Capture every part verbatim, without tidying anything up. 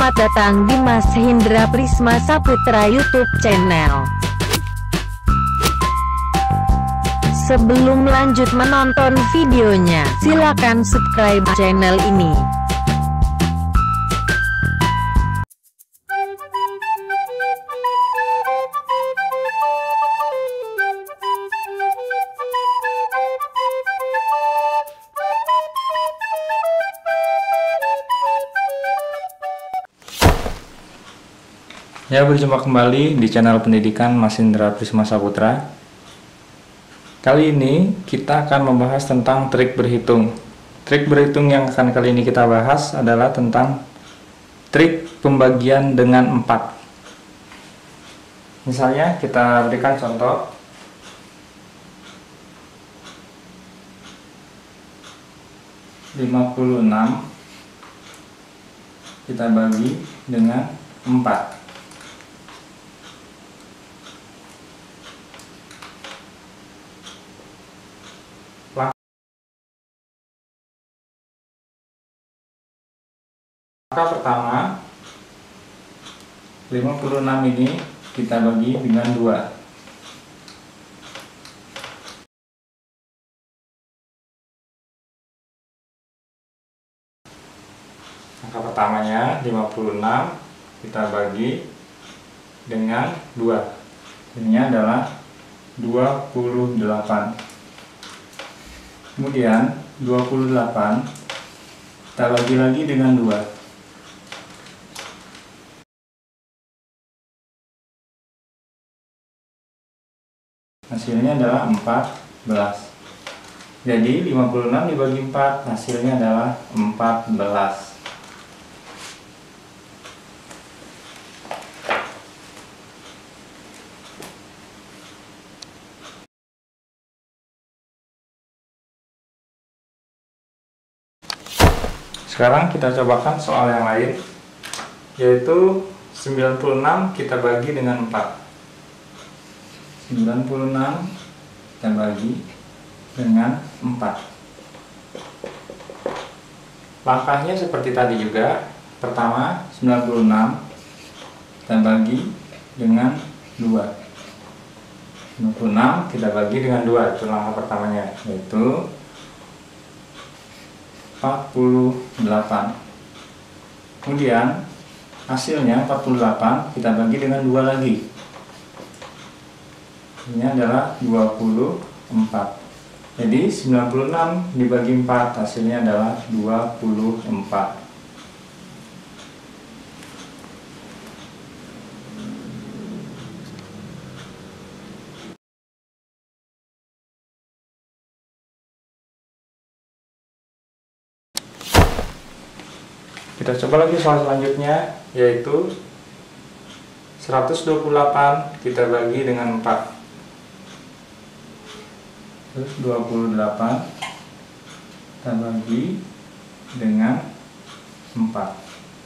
Selamat datang di Mas Hendra Prisma Saputra YouTube channel. Sebelum lanjut menonton videonya, silakan subscribe channel ini. Ya, berjumpa kembali di channel pendidikan Mas Hendra Prisma Saputra. Kali ini kita akan membahas tentang trik berhitung. Trik berhitung yang akan kali ini kita bahas adalah tentang trik pembagian dengan empat. Misalnya kita berikan contoh. lima puluh enam kita bagi dengan empat. Maka pertama, lima puluh enam ini kita bagi dengan dua. Angka pertamanya lima puluh enam kita bagi dengan dua. Ini adalah dua puluh delapan. Kemudian dua puluh delapan kita bagi lagi dengan dua. Hasilnya adalah empat belas. Jadi lima puluh enam dibagi empat, hasilnya adalah empat belas. Sekarang kita cobakan soal yang lain, yaitu sembilan puluh enam kita bagi dengan empat. sembilan puluh enam kita bagi dengan empat. Langkahnya seperti tadi juga. Pertama, sembilan puluh enam kita bagi dengan dua. sembilan puluh enam kita bagi dengan dua, itu langkah pertamanya, yaitu empat puluh delapan. Kemudian hasilnya empat puluh delapan kita bagi dengan dua lagi. Ini adalah dua puluh empat. Jadi sembilan puluh enam dibagi empat, hasilnya adalah dua puluh empat. Kita coba lagi soal selanjutnya, yaitu seratus dua puluh delapan kita bagi dengan empat. Terus dua puluh delapan kita bagi dengan empat.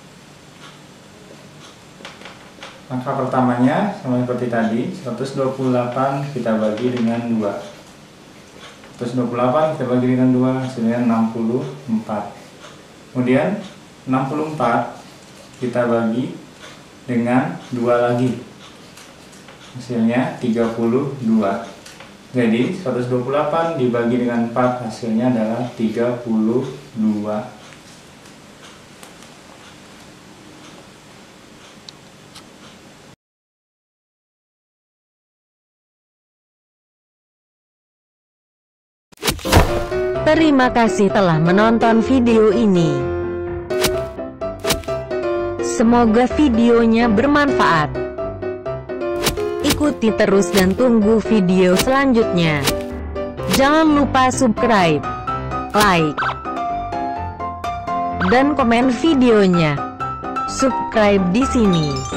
Langkah pertamanya sama seperti tadi, seratus dua puluh delapan kita bagi dengan dua. seratus dua puluh delapan kita bagi dengan dua, hasilnya enam puluh empat. Kemudian enam puluh empat kita bagi dengan dua lagi, hasilnya tiga puluh dua. Jadi seratus dua puluh delapan dibagi dengan empat, hasilnya adalah tiga puluh dua. Terima kasih telah menonton video ini. Semoga videonya bermanfaat. Ikuti terus dan tunggu video selanjutnya. Jangan lupa subscribe, like, dan komen videonya. Subscribe di sini.